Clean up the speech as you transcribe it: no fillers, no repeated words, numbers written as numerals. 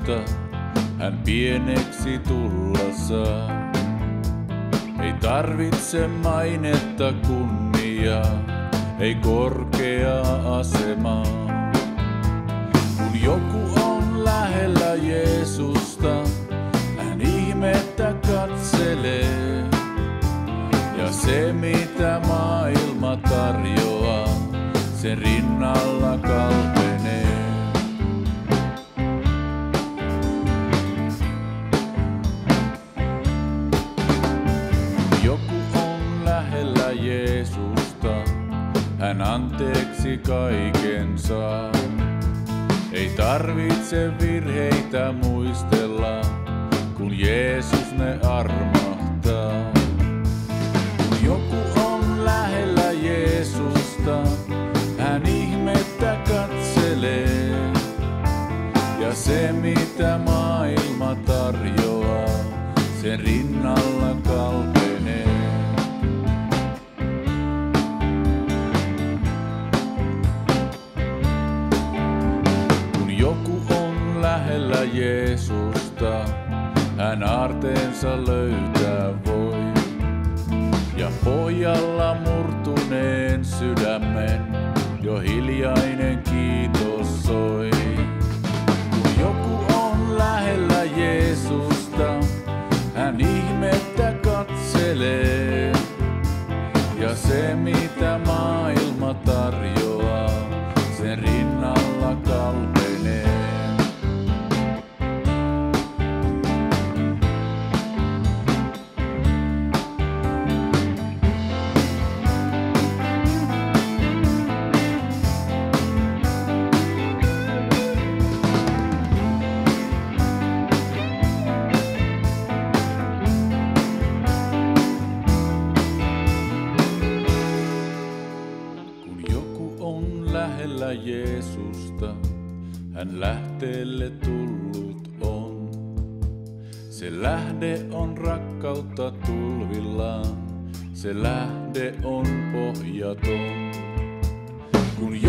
Jeesusta hän pieneksi tulla saa. Ei tarvitse mainetta kunniaa, ei korkeaa asemaa. Kun joku on lähellä Jeesusta, hän ihmettä katselee. Ja se mitä maailma tarjoaa, sen rinnalla kalpenee. Joku on lähellä Jeesusta, hän anteeksi kaiken saa. Ei tarvitse virheitä muistella, kun Jeesus ne armahtaa. Kun joku on lähellä Jeesusta, hän ihmettä katselee. Ja se mitä maailma tarjoaa, sen rinnalla kalpenee. Kun joku on lähellä Jeesusta, hän aarteensa löytää voi. Ja pojalla murtuneen sydämen jo hiljainen kiitos soi. Kun joku on lähellä Jeesusta, hän ihmettä katselee. Ja se mitä maailma tarjoaa, sen rinnalla kalpenee. Lähellä Jeesusta hän lähteelle tullut on. Se lähde on rakkautta tulvillaan, se lähde on pohjaton. Kun